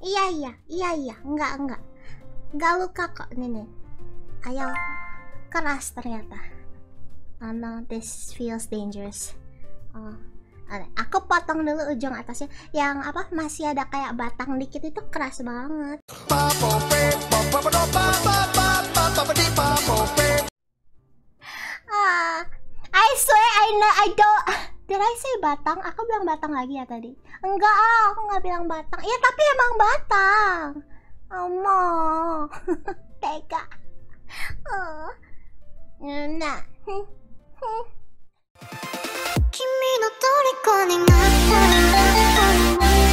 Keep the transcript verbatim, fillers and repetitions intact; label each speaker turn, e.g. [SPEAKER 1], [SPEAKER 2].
[SPEAKER 1] Iya iya, iya iya, enggak enggak. Enggak luka kok, nih nih. Ayo, keras ternyata. Oh no, this feels dangerous. Oh, oke, aku potong dulu ujung atasnya. Yang apa masih ada kayak batang dikit itu keras banget. Ah, I swear I know I don't. Did I say batang? Aku bilang batang lagi ya tadi. Enggak, ah, aku nggak bilang batang. Ya tapi emang batang. Omo, tega. Oh, nah. 君の虜になった